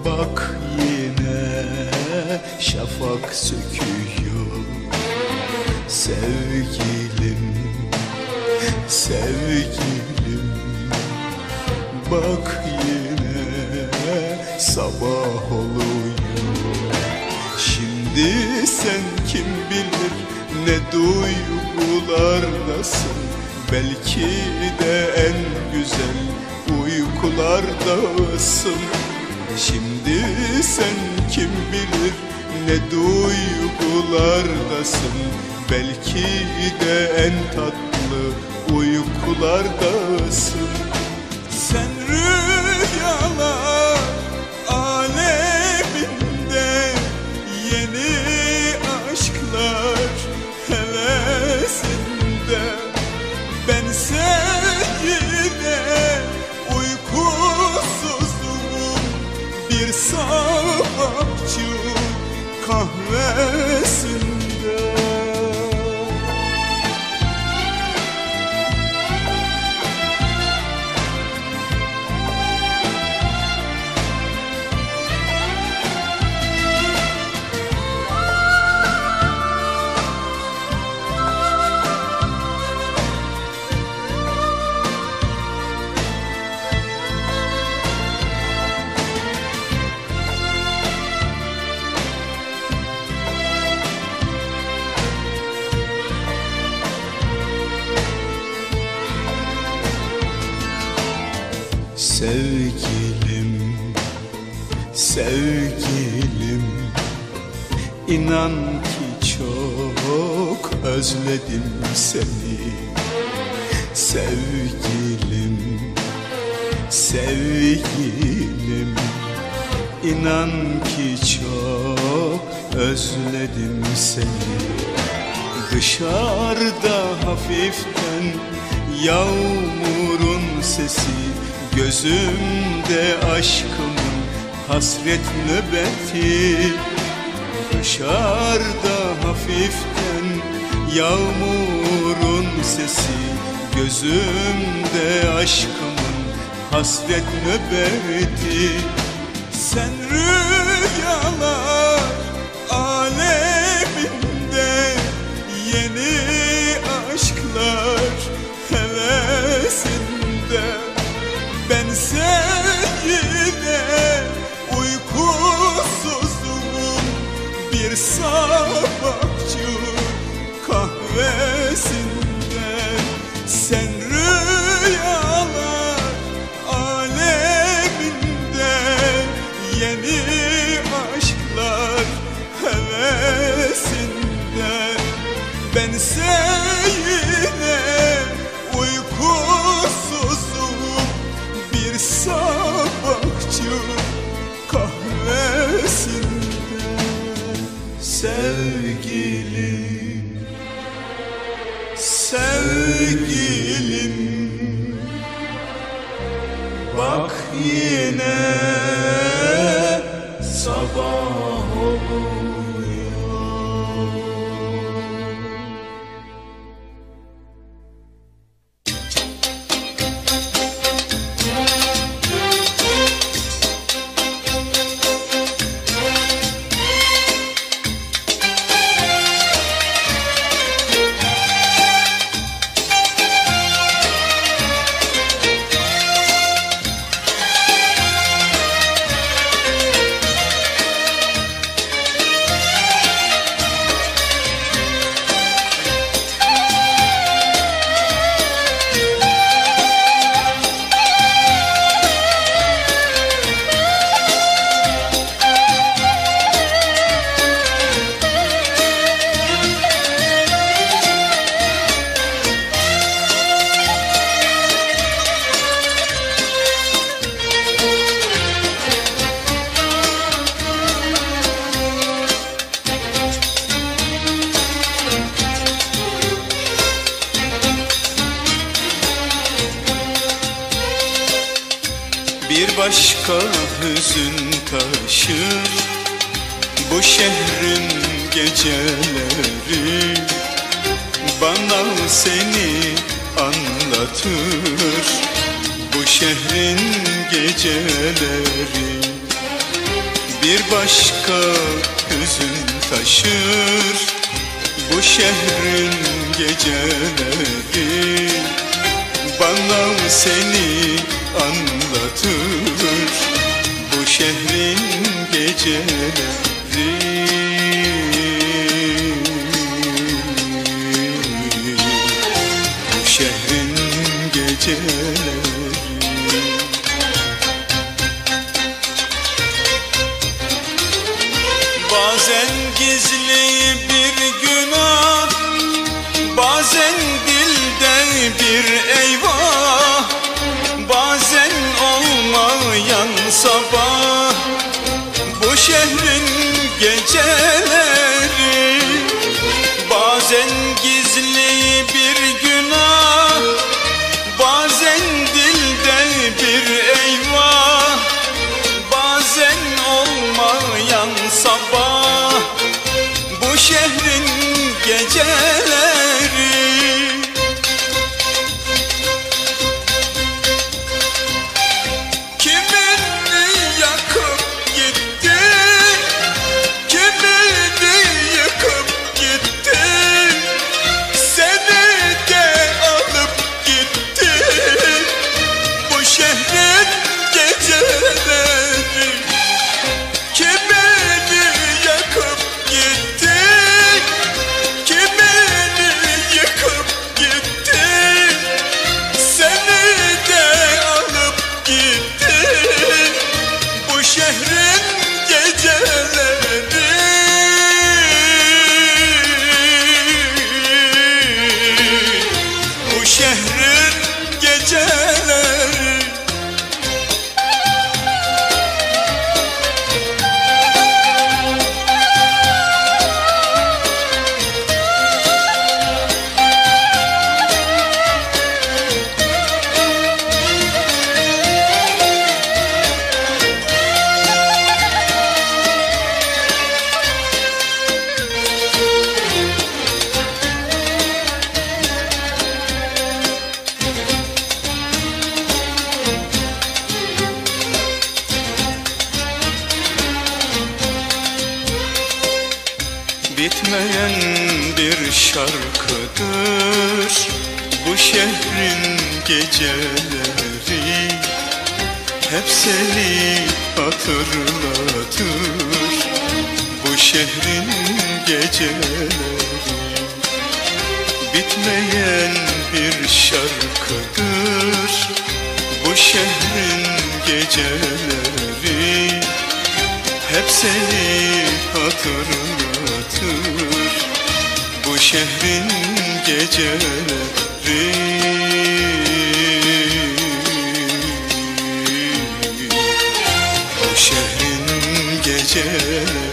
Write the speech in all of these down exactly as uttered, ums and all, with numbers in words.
Bak yine şafak söküyor sevgilim, sevgilim. Bak yine sabah oluyor. Şimdi sen kim bilir ne duygulardasın. Belki de en güzel uykulardasın. Şimdi sen kim bilir ne duygulardasın. Belki de en tatlı uykulardasın. Sen rüyalar aleminde yeni aşklar hevesinde. Bense yine uykusuzum bir sabahçı kahvesinde. Sevgilim, sevgilim, inan ki çok özledim seni. Sevgilim, sevgilim, inan ki çok özledim seni. Dışarıda hafiften yağmurun sesi, gözümde aşkımın hasret nöbeti. Dışarıda hafiften yağmurun sesi, gözümde aşkımın hasret nöbeti. Sen rüyalar aleminde yeni aşklar hevesinde. Bense yine uykusuzum bir sabahçı kahvesinde. Sen rüyalar aleminde yeni aşklar hevesinde. Bense yine uykusuzum bir sabahçı kahvesinde. Sevgilim, sevgilim, bak yine sabah oluyor. Bir başka hüzün taşır bu şehrin geceleri. Bana seni anlatır bu şehrin geceleri. bir başka hüzün taşır bu şehrin geceleri. Bana seni anlatır bu şehrin geceleri. Bu şehrin geceleri. Bazen gizli bir günah, bazen dilde bir eyvah, bazen olmayan sabah bu şehrin geceleri. Bazen gizli bir günah, bazen dilde bir eyvah, bazen olmayan sabah bu şehrin geceleri. Kimini yakıp gitti, kimini yıkıp gitti, seni de alıp gitti bu şehrin geceleri. Kimini yakıp gitti, kimini yıkıp gitti, seni de alıp gitti bu şehrin geceleri. Bu şehrin geceleri. Bitmeyen bir şarkıdır bu şehrin geceleri. Hep seni hatırlatır bu şehrin geceleri. Bitmeyen bir şarkıdır bu şehrin geceleri. Hep seni hatırlatır bu şehrin geceleri. Bu şehrin geceleri.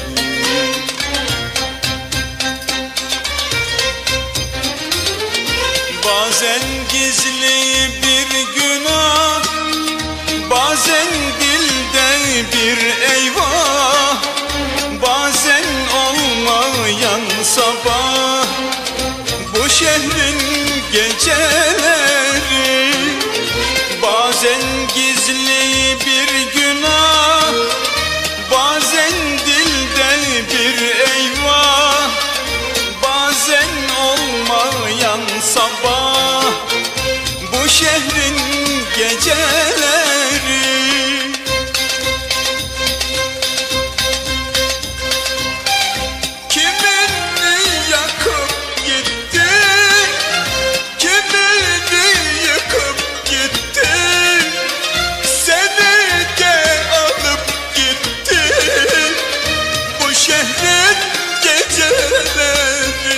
Bazen gizli bir günah, bazen dilde bir eyvah, bazen olmayan sabah bu şehrin geceleri. Bazen gizli bir günah, bazen dilde bir eyvah, bazen olmayan sabah bu şehrin geceleri. Kimini yakıp gitti, kimini yıkıp gitti, seni de alıp gitti bu şehrin geceleri.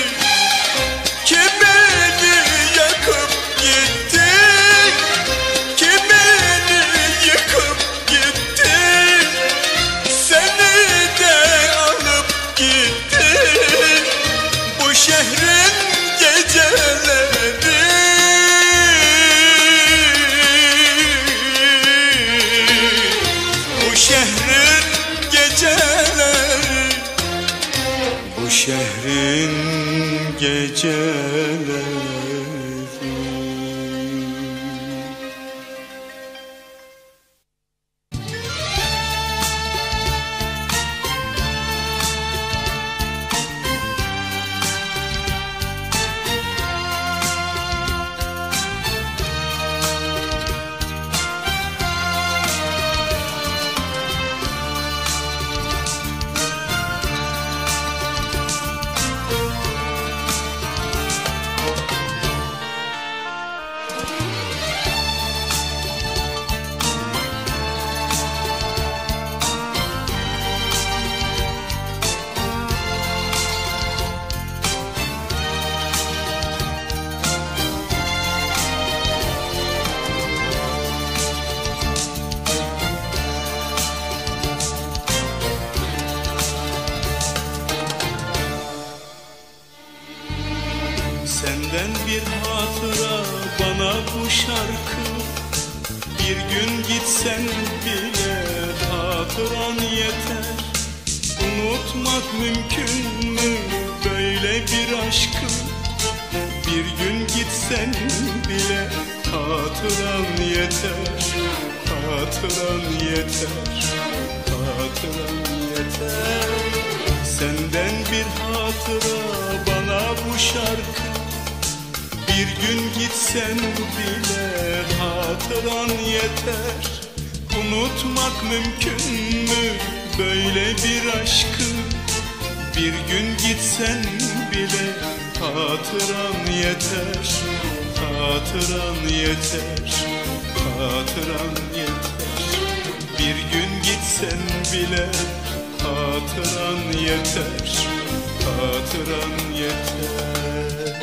Kimini yakıp gitti, kimini yıkıp gitti, seni de alıp gitti bu şehrin geceleri. Bu şehrin geceleri. Bu şehrin geceleri. Senden bir hatıra bana bu şarkı. Bir gün gitsen bile hatıran yeter. Unutmak mümkün mü böyle bir aşkı? Bir gün gitsen bile hatıran yeter. Hatıran yeter, hatıran yeter. Senden bir hatıra bana bu şarkı. Bir gün gitsen bile hatıran yeter. Unutmak mümkün mü böyle bir aşkı? Bir gün gitsen bile hatıran yeter. Hatıran yeter, hatıran yeter. Bir gün gitsen bile hatıran yeter. Hatıran yeter.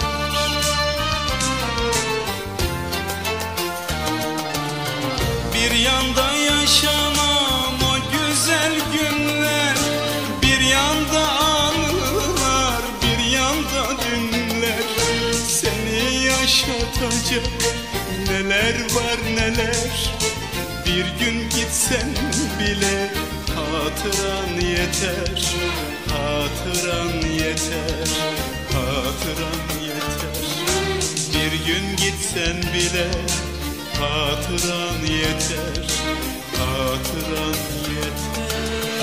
Bir yanda yaşanan o güzel günler, bir yanda anılar, bir yanda dünler. Seni yaşatacak neler var neler. Bir gün gitsen bile hatıran yeter. Hatıran yeter, hatıran yeter. Bir gün gitsen bile hatıran yeter. Hatıran yeter.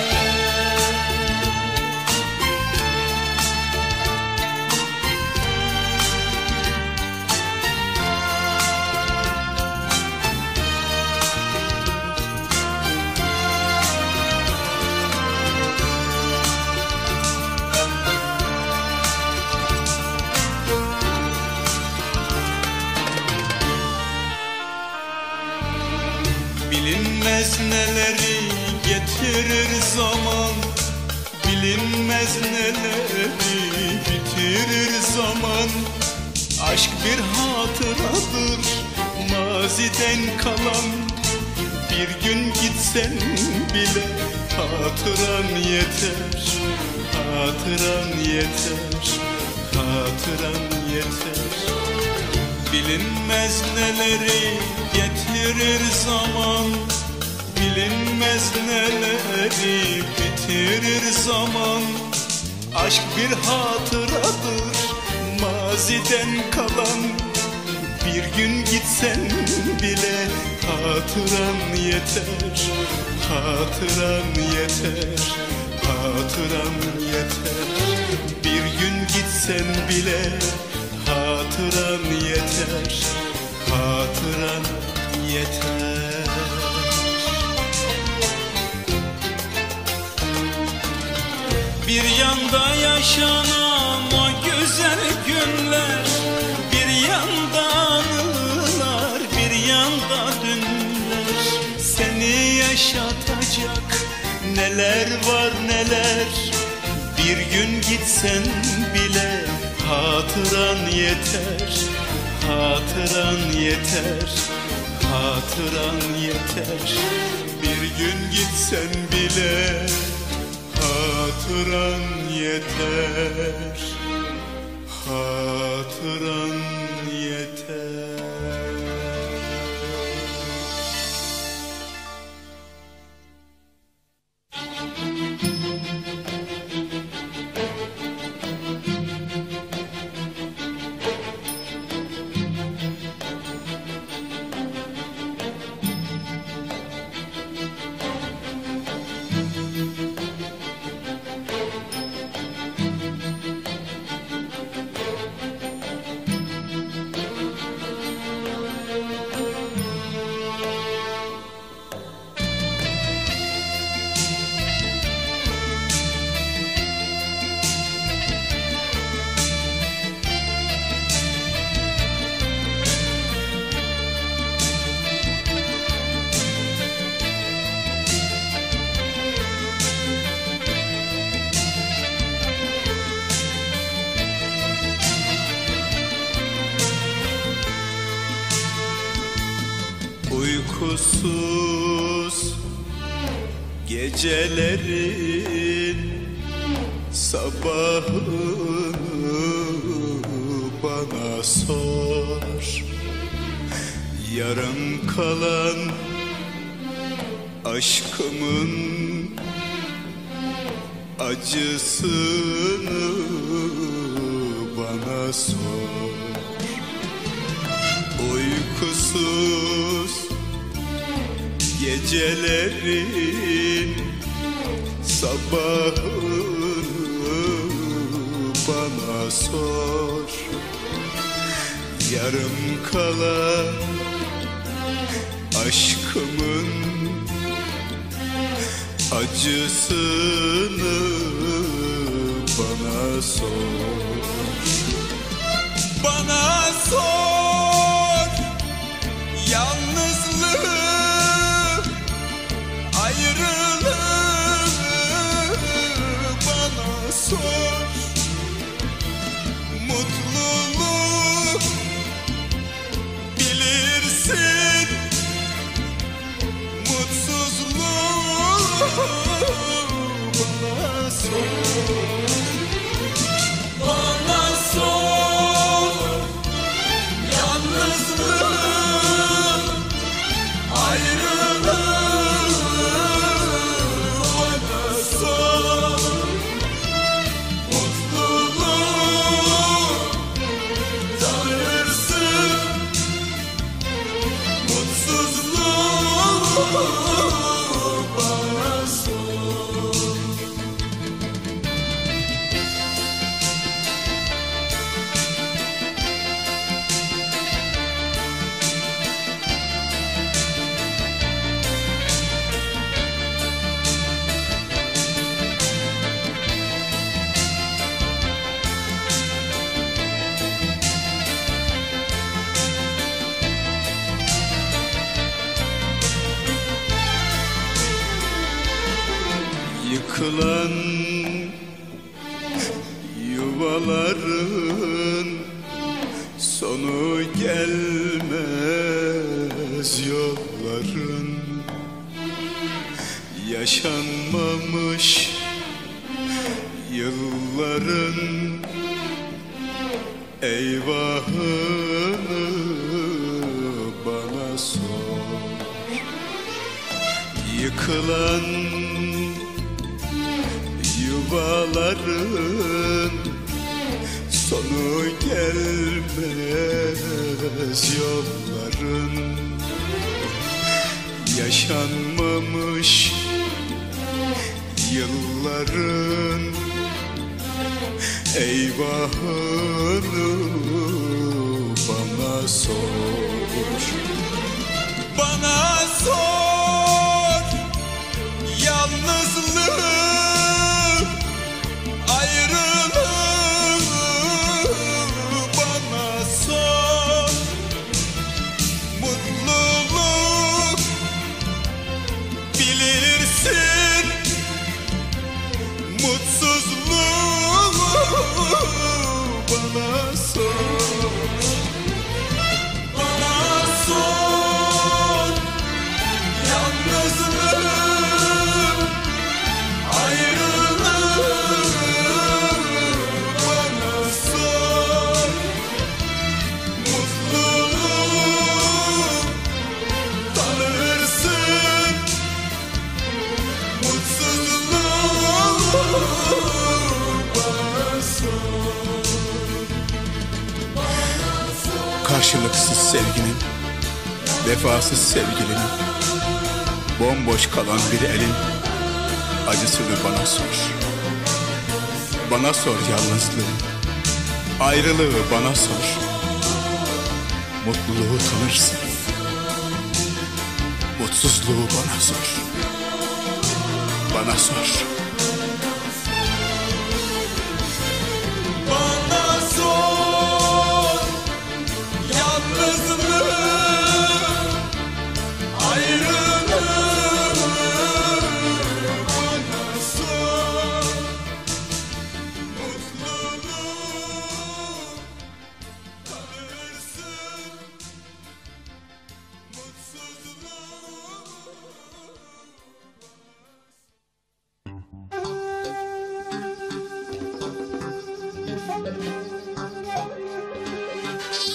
Bilinmez neleri getirir zaman, bilinmez neleri bitirir zaman. Aşk bir hatıradır maziden kalan. Bir gün gitsen bile hatıran yeter. Hatıran yeter, hatıran yeter. Bilinmez neleri getirir zaman, bilinmez neleri bitirir zaman. Aşk bir hatıradır maziden kalan. Bir gün gitsen bile hatıran yeter. Hatıran yeter, hatıran yeter. Bir gün gitsen bile hatıran yeter. Hatıran yeter. Bir yanda yaşanan o güzel günler, bir yanda anılar, bir yanda dünler. Seni yaşatacak neler var neler. Bir gün gitsen bile hatıran yeter. Hatıran yeter, hatıran yeter. Bir gün gitsen bile hatıran yeter. Hatıran yeter. Uykusuz gecelerin sabahını bana sor. Yarım kalan aşkımın acısını bana sor. Uykusuz gecelerin sabahını bana sor. Yarım kalan aşkımın acısını bana sor. Bana sor yalnızlığı, ayrılığı bana sor. Mutluluk bilirsin, mutsuzluğu bana sor. Bana sor yalnızlığı, ayrılığı bana sor. Mutluluğu tanırsın, mutsuzluğu bana sor. Yıkılan yuvaların sonu gelmez, yolların yaşanmamış yılların eyvahını bana sor. Yıkılan yuvaların sonu gelmez, yolların yaşanmamış yılların eyvahını bana sor. Bana sor yalnızlığı, ayrılığı bana sor. Mutluluk bilirsin, mutsuzluğu bana sor. Bana sor yalnızlığı, ayrılığı bana sor. Mutluluğu tanırsın, mutsuzluğu bana sor. Karşılıksız sevginin, vefasız sevgilinin, bomboş kalan bir elin acısını bana sor. Bana sor yalnızlığı, ayrılığı bana sor. Mutluluğu tanırsın, mutsuzluğu bana sor. Bana sor. Bana sor yalnızlığı, ayrılığı bana sor. Mutluluğu tanırsın, mutsuzluğu.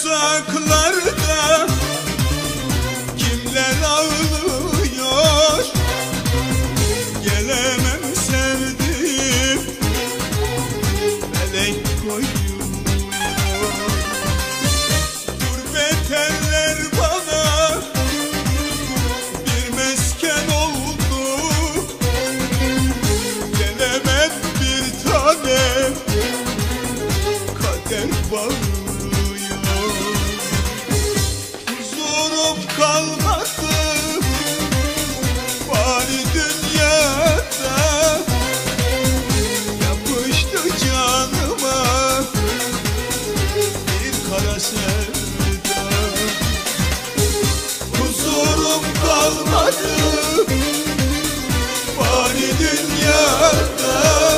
uzaklarda kimler ağlıyor, gelemem sevdim melek koyuyor. Gurbet eller bana bir mesken oldu, gelemem bir tanem kader bağırıyor. Huzurum kalmadı fani dünyada, yapıştı canıma bir kara sevda. Huzurum kalmadı fani dünyada,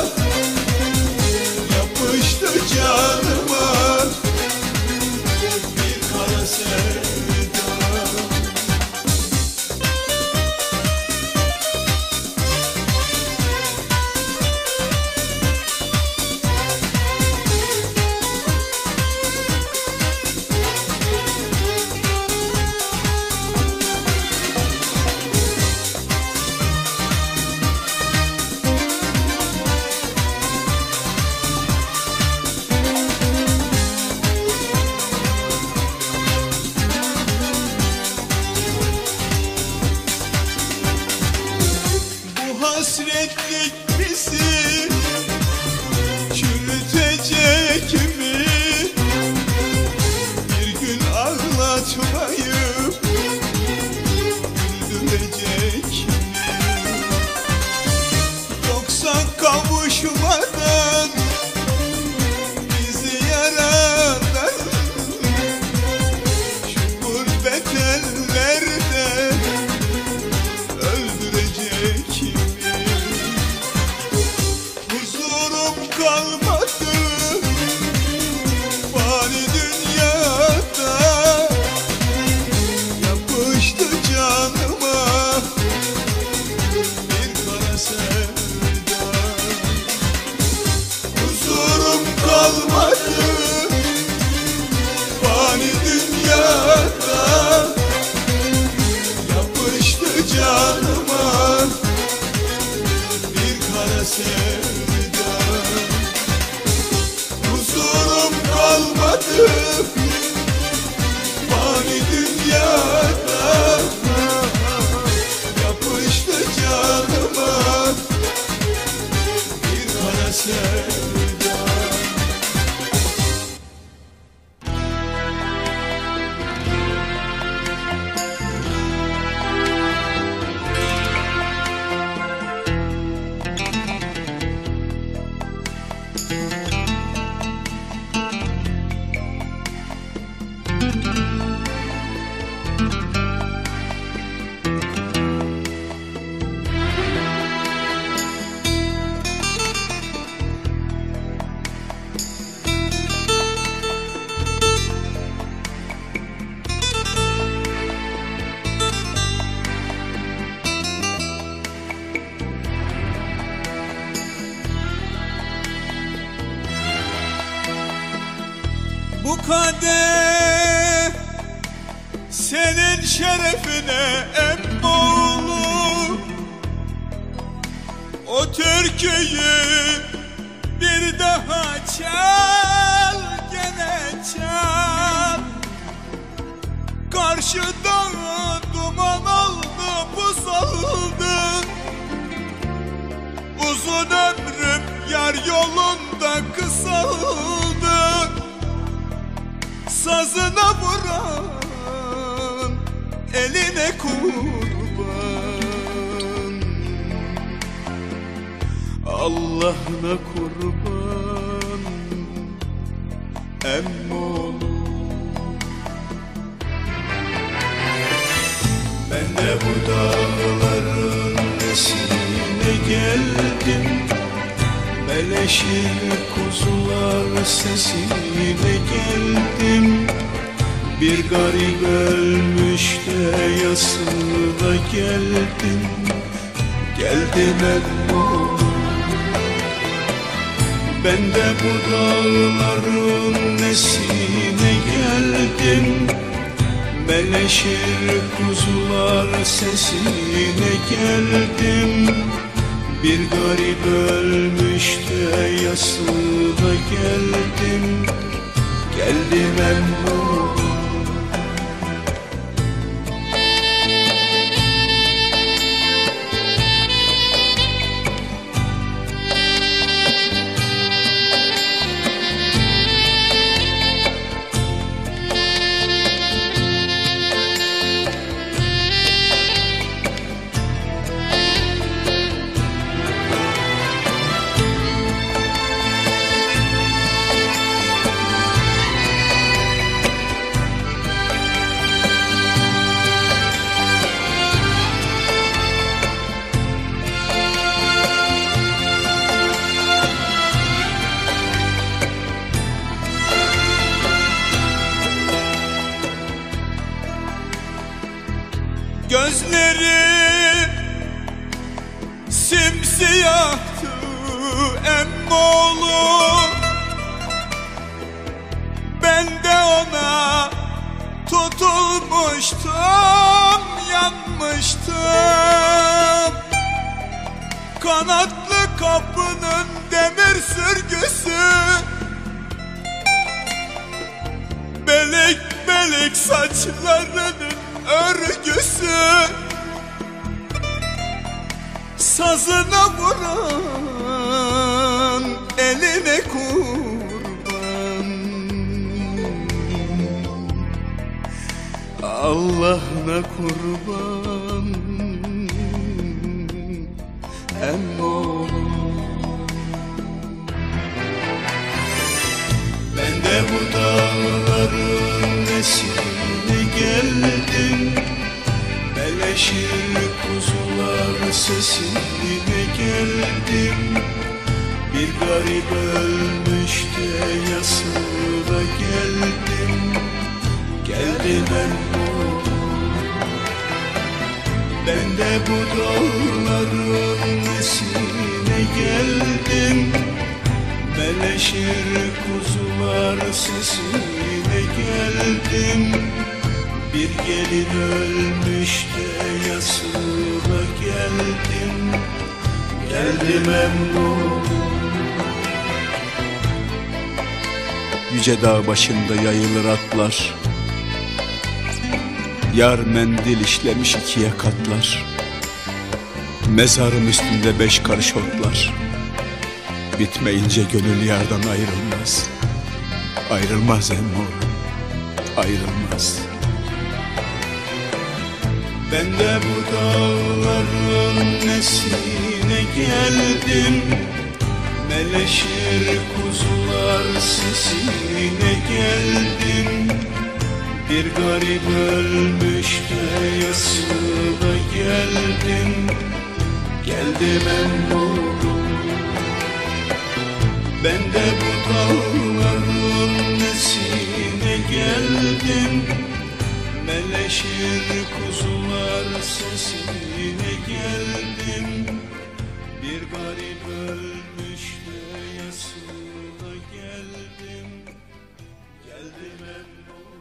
yapıştı canıma bir kara sevda. Hasretlik bizi çürütecek mi? Bir gün ağlatmayıp güldürecek mi? Yoksa kavuşmadan bizi yaradan şu gurbet ellerde öldürecek mi? Kalmadı fani dünyada, yapıştı canıma bir kara sevda. Huzurum kalmadı fani dünyada, yapıştı canıma bir kara sevda. Huzurum kalmadı fani dünyada, yapıştı canıma bir kara sevda. Bu kadeh senin şerefine emmoğlu, o türküyü bir daha çal, gene çal. Karşıda duman oldu, buz oldu, uzun ömrüm yar yolunda kısaldı. Sazına vuran eline kurban, Allah'ına kurban emmoğlu. Ben de bu dağların nesine geldim, beleşir kuzular sesine geldim. Bir garip ölmüş de yasına geldim, geldim emmoğlu. Ben de bu dağların nesine geldim, meleşir kuzular sesine geldim. Bir garip ölmüş de yasına geldim, geldim emmoğlum. Gözleri simsiyahtı emmoğlum, ben de ona tutulmuştum, yanmıştım. Kanatlı kapının demir sürgüsü, belek belek saçlarının örgüsü, sazına vuran eline kurban. Allah'ına kurban emmoğlum. Ben de bu dağların nesine geldim, meleşir kuzular sesine geldim. Bir garip ölmüş de yasına geldim, geldim emmoğlum. Ben de bu dağların nesine geldim, meleşir kuzular sesine geldim. Bir gelin ölmüş de yasına geldim, geldim emmoğlum. Yüce dağ başında yayılır atlar, yar mendil işlemiş ikiye katlar. Mezarım üstünde beş karış otlar, bitmeyince gönül yardan ayrılmaz. Ayrılmaz emmoğlum, ayrılmaz. Ben de bu dağların nesine geldim, meleşir kuzular sesine geldim. Bir garip ölmüş de yasına geldim, geldim emmoğlum. Ben de bu dağların nesine geldim, meleşir kuzular sesine geldim. Bir garip ölmüş de yasına geldim, geldim emmoğlum.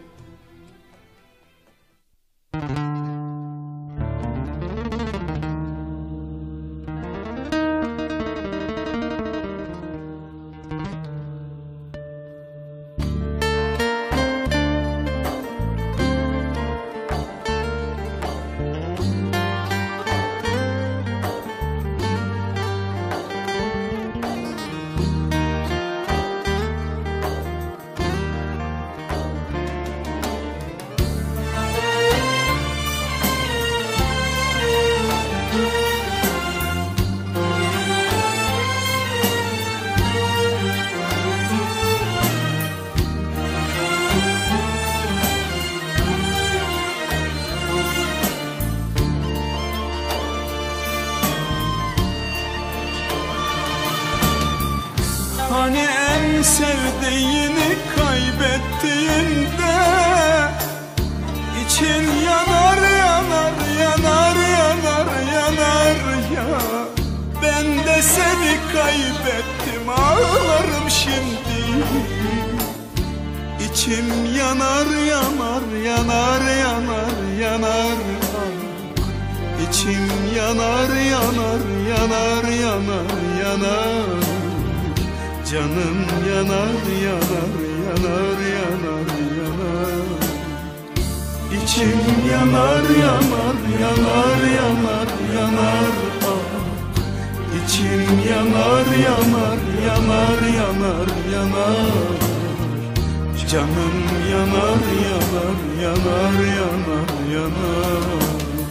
Hani en sevdiğini kaybettiğinde için yanar yanar yanar yanar yanar ya. Ben de seni kaybettim, ağlarım İçim yanar yanar yanar yanar yanar ah. İçim yanar yanar yanar yanar yanar. Canım yanar yanar yanar yanar yanar. İçim yanar yanar yanar yanar yanar ah. İçim yanar yanar yanar yanar yanar. Canım yanar yanar yanar yanar yanar.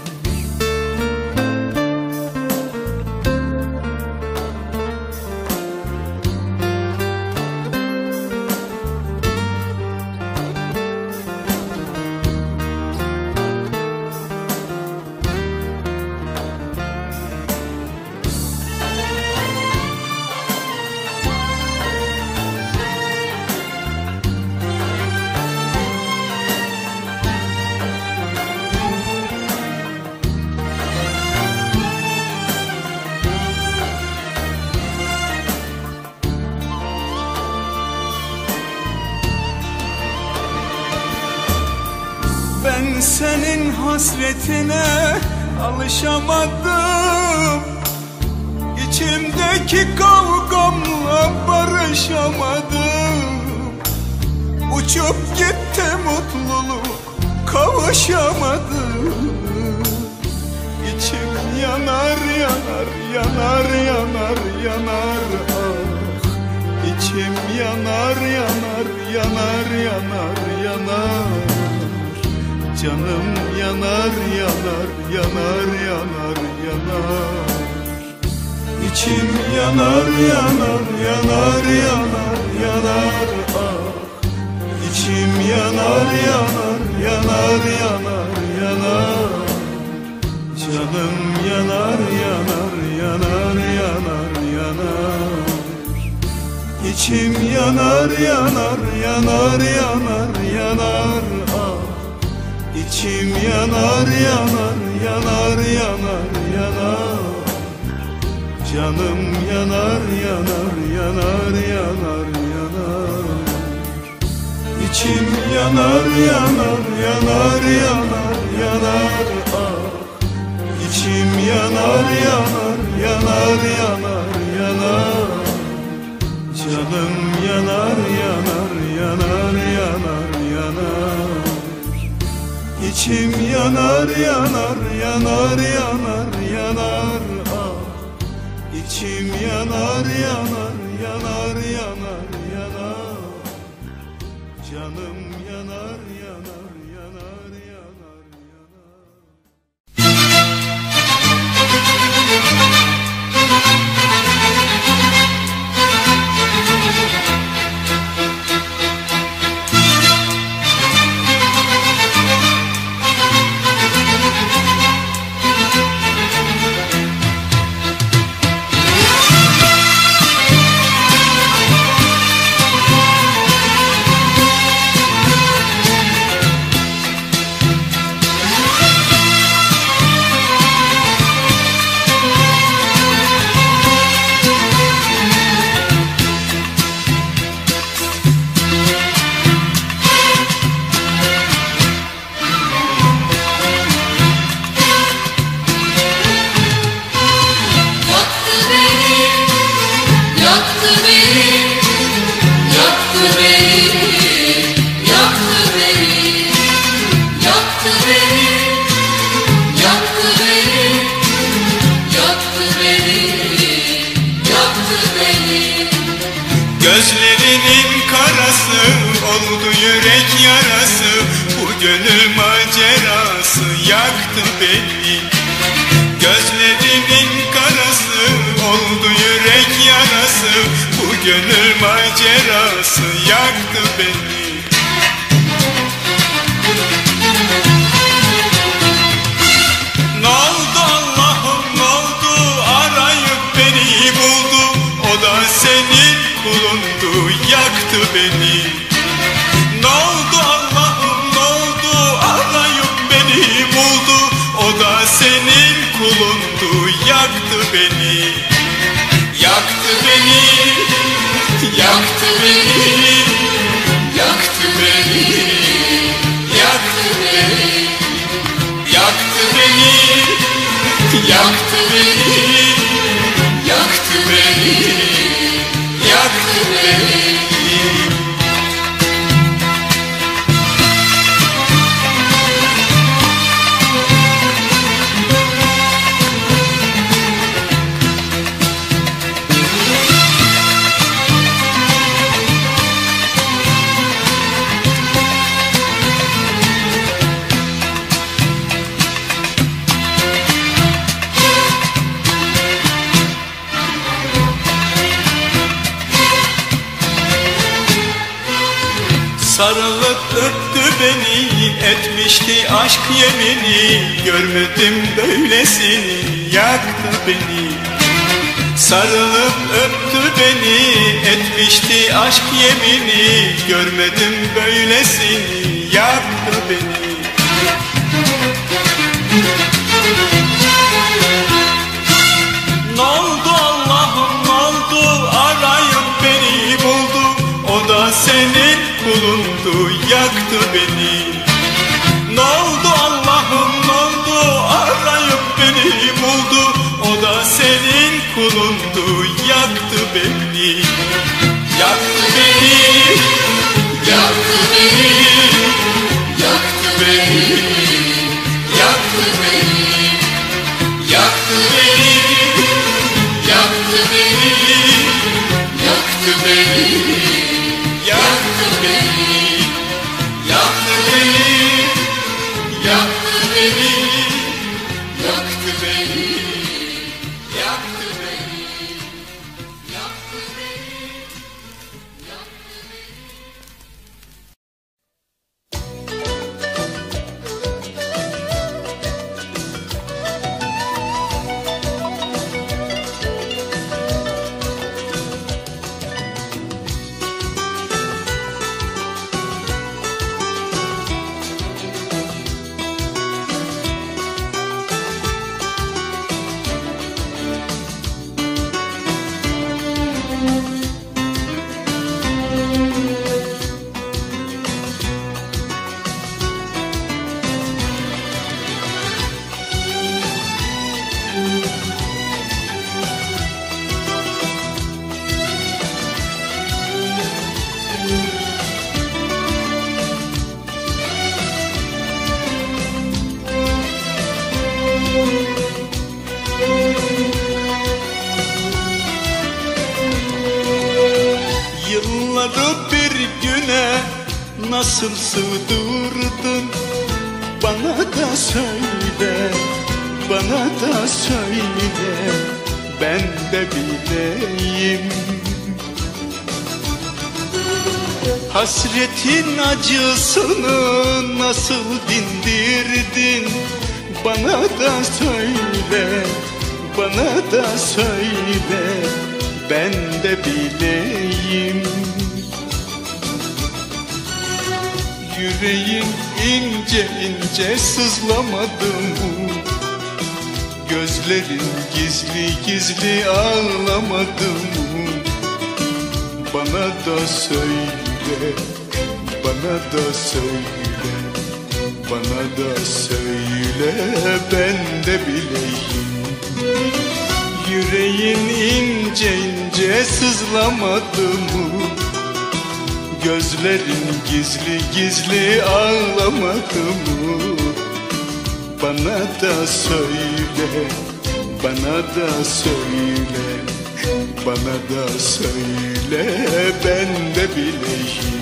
Ben senin hasretine alışamadım. İçimdeki kavgamla barışamadım. Uçup gitti mutluluk, kavuşamadım. İçim yanar yanar yanar yanar yanar ah. İçim yanar yanar yanar yanar yanar. Canım yanar yanar yanar yanar yanar. İçim yanar yanar yanar yanar yanar ah. İçim yanar yanar yanar yanar yanar. Canım yanar yanar yanar yanar yanar. İçim yanar yanar yanar yanar yanar ah. İçim yanar yanar yanar yanar yanar. Canım yanar yanar yanar yanar yanar. İçim yanar yanar yanar yanar yanar ah. İçim yanar yanar yanar yanar yanar. Canım yanar yanar yanar yanar yanar. İçim yanar yanar yanar yanar yanar ah. İçim yanar yanar yanar yanar yanar. Canım yanar yanar yanar yanar yanar. Gözlerinin karası oldu yürek yarası. Bu gönül macerası yaktı beni. Gözlerinin karası oldu yürek yarası. Bu gönül macerası yaktı beni. Ne oldu Allah'ım ne oldu, arayıp beni buldu. O da senin kulundu, yaktı beni. Ne oldu Allah'ım ne oldu, arayıp beni buldu. O da senin kulundu, yaktı beni. Yaktı beni, yaktı beni, yaktı beni. yaktı beni, yaktı beni, yaktı beni. Sarılıp öptü beni, etmişti aşk yemini. Görmedim böylesini, yaktı beni. Sarılıp öptü beni, etmişti aşk yemini. Görmedim böylesini, yaktı beni. Ne oldu Allah'ım, ne oldu, arayıp beni buldu. O da senin kulundu, yaktı beni. Ne oldu Allah'ım, ne oldu, arayıp beni buldu. O da senin kulundu, yaktı beni. Yaktı beni, yaktı beni, yaktı beni, yaktı beni, yaktı beni, yaktı beni, yaktı beni, yaktı beni, yaktı beni, yaktı beni, yaktı beni, yaktı beni, yaktı beni, yaktı Yılları bir güne nasıl sığdırdın? Bana da söyle, bana da söyle, ben de bileyim. Hasretin acısını nasıl dindirdin? Bana da söyle, bana da söyle, ben de bileyim. Yüreğin ince ince sızlamadı mı? Gözlerin gizli gizli ağlamadı mı? Bana da söyle, bana da söyle, bana da söyle, ben de bileyim. Yüreğin ince ince sızlamadı mı? Gözlerin gizli gizli ağlamadı mı? Bana da söyle, bana da söyle, bana da söyle, ben de bileyim.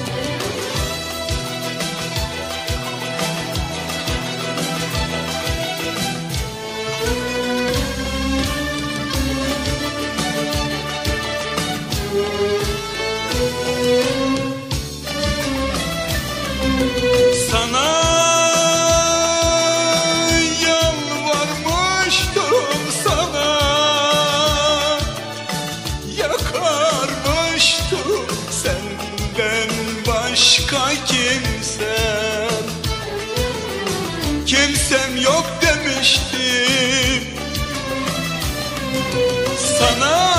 Sana yalvarmıştım, sana yakarmıştım, senden başka kimsem, kimsem yok demiştim. Sana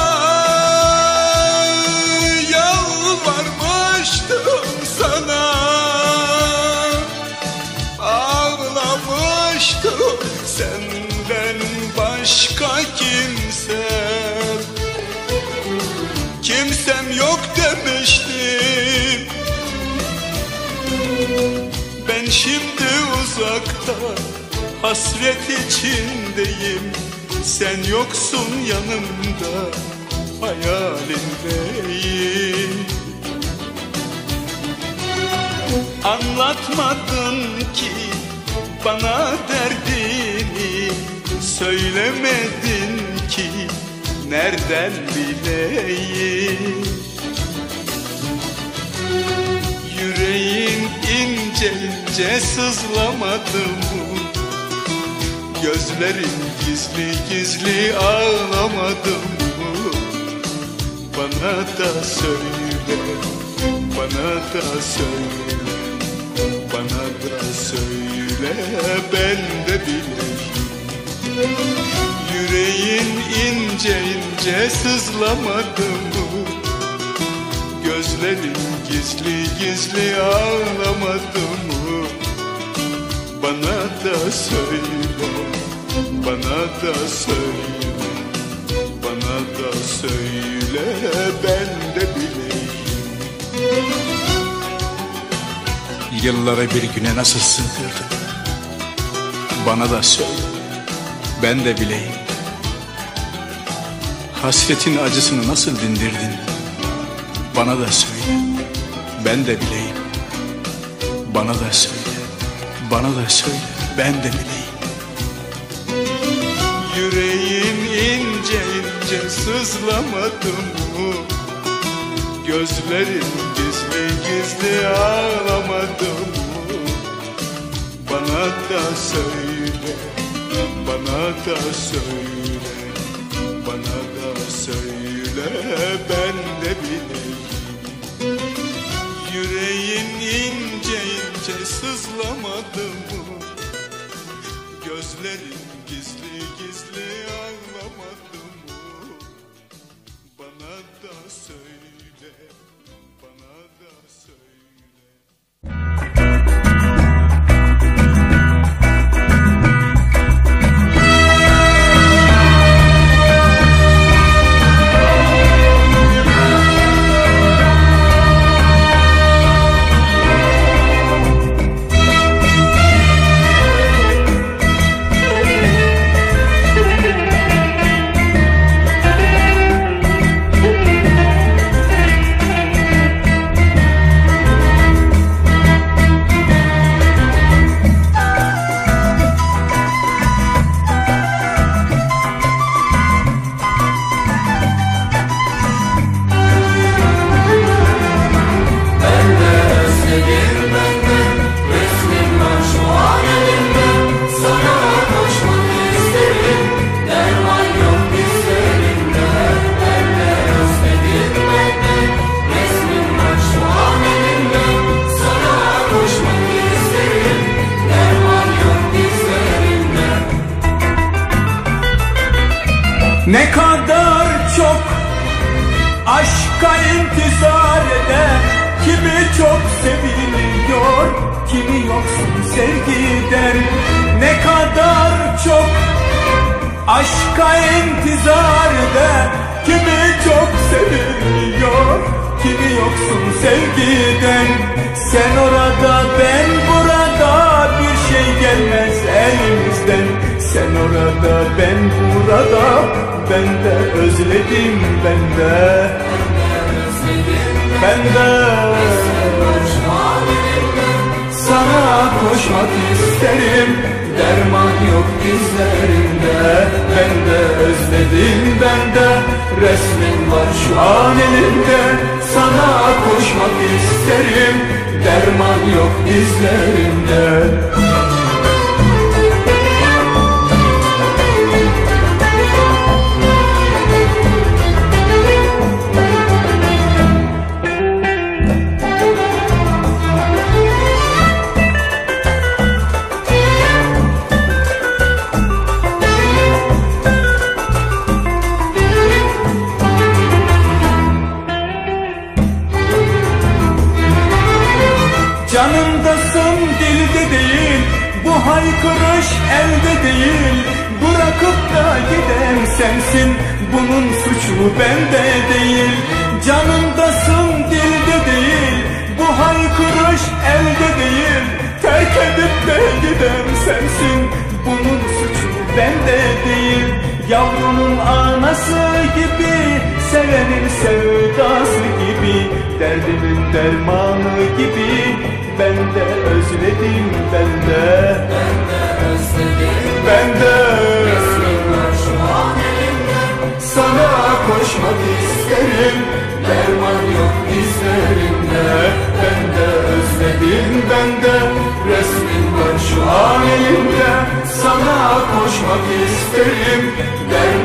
yalvarmıştım, sana ağlamıştım, senden senden başka kimsem, kimsem yok demiştim. Ben şimdi uzakta hasret içindeyim. Sen yoksun yanımda, hayalindeyim. Anlatmadın ki bana derdini, söylemedin ki nereden bileyim. Yüreğin ince ince sızlamadı mı? Gözlerin gizli gizli ağlamadı mı? Bana da söyle, bana da söyle, bana da söyle, ben de bileyim. Yüreğin ince ince sızlamadı mı? Gözlerin gizli gizli ağlamadı mı? Bana da söyle, bana da söyle, bana da söyle, ben de bileyim. Yılları bir güne nasıl sığdırdın? Bana da söyle, ben de bileyim. Hasretin acısını nasıl dindirdin? Bana da söyle, ben de bileyim. Bana da söyle, bana da söyle, ben de bileyim. Yüreğin ince ince sızlamadı mı? Gözlerin gizli gizli ağlamadı mı? Bana da söyle, bana da söyle, bana da söyle, ben de bileyim. Yüreğin ince ince sızlamadı mı? Gözlerin gizli gizli ağlamadı mı? Bana da söyle, bana da söyle. Ne kadar çok aşka intizar eder, kimi çok seviliyor, kimi yoksun sevgi der. Ne kadar çok aşka intizar eder, kimi çok seviliyor, kimi yoksun sevgi der. Sen orada ben burada, bir şey gelmez elimizden. Sen orada ben burada, ben de özledim, ben de, ben de sana koşmak isterim. Derman yok dizlerimde, ben de özledim, ben de resmin var şu an elimde. Sana koşmak isterim, derman yok dizlerimde. Canımdasın, dilde değil, bu haykırış elde değil. Bırak sensin, bunun suçu bende değil. Canımdasın dilde değil, bu haykırış elde değil. Terk edip de giden sensin, bunun suçu bende değil. Yavrunun anası gibi, sevenin sevdası gibi, derdimin dermanı gibi, ben de özledim, ben de, Ben de özledim. ben de. Resmin var şu an elimde. Sana koşmak isterim, derman yok dizlerimde. Ben de özledim, ben de, resmin var şu an elimde. Sana koşmak isterim, derman